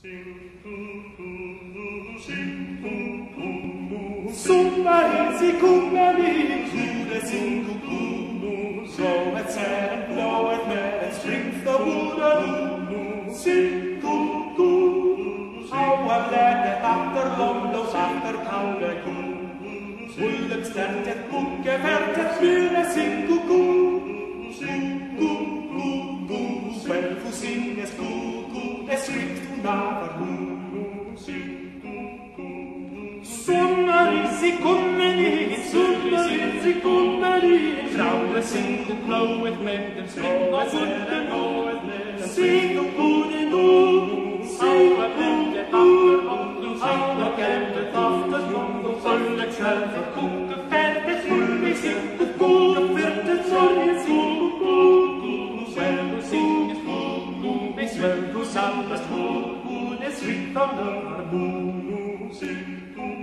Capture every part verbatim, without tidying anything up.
Sommer sie kommer i julen sin cuckoo. Blået säden, blået med springt och borde sin cuckoo. Auer lägger efter lomlos efter kaule ko. Ullet ständigt buckefärtet flyr sin cuckoo. Sin cuckoo, själv får sinnes cuckoo. Det skrikt hon över hon. Sin Sommer is ik kommer i, sommer is ik kommer i. Vrouwen zingen op blauwet met een schrik af en blauwet met een zing op goede doel. Zing op goede doel, alle kent achtergrond op zullen zelf koeken vet. Het voelt is in de koel, werd het zorgen zien. Wel hoe zing is goed, is wel hoe zal het goed. Het schrik van de harmonie, zing.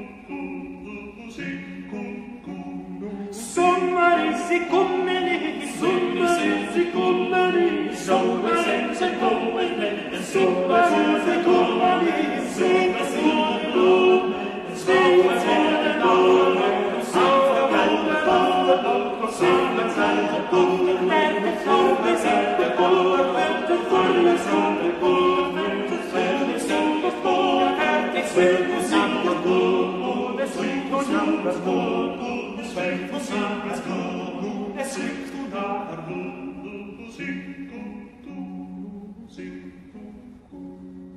Sommer is ik kommer i, sommer is ik kommer i. Sommer is ik kommer i, sommer is ik kommer i. Sing is in de blom, sing is in de blom. Sing is in de blom, sing is in de blom. Let the flow is in the blom, let the flow is in the blom. Let the flow is in the blom, let the flow is in the blom. The sweet was in the blom. Sweet was in the blom. The sweet was in the blom. Sing, sing, sing.